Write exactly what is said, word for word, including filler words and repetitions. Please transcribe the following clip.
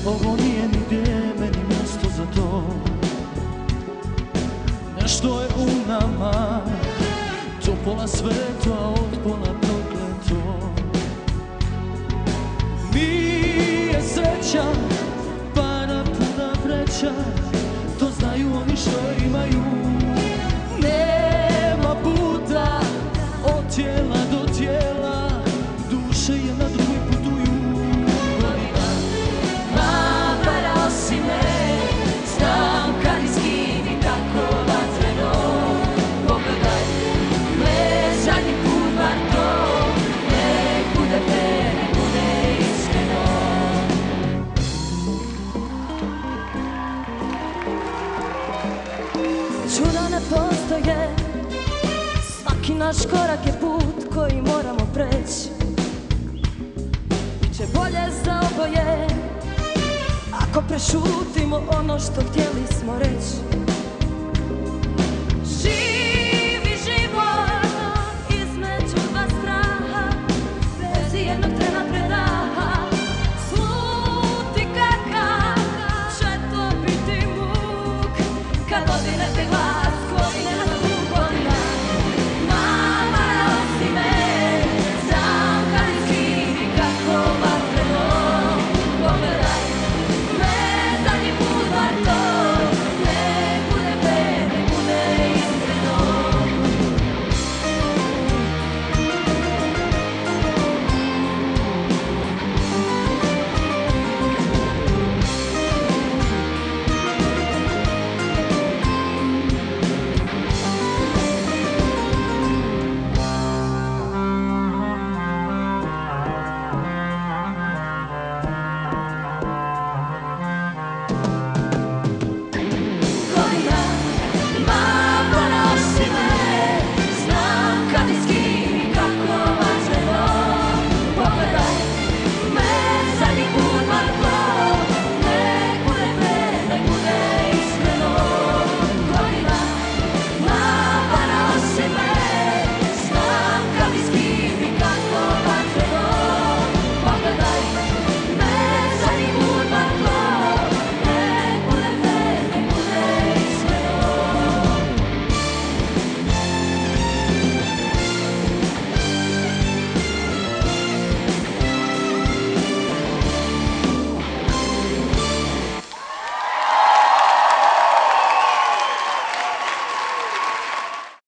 ovo nije nigdje meni mjesto za to. Nešto je u nama, to pola sveta od pola prokleto. Nije sreća, para puna vreća, to znaju oni što imaju. Nema puta od tijela do tijela, duše jedna drugoj putuju. Ma, varao si me, znam kad izgini tako vatreno. Pogledaj me zadnji put, bar to, nek bude te, nek bude iskreno. Čuda ne postoje, svaki naš korak je put koji moramo preći. Biće bolje za oboje ako prešutimo ono što htjeli smo reći.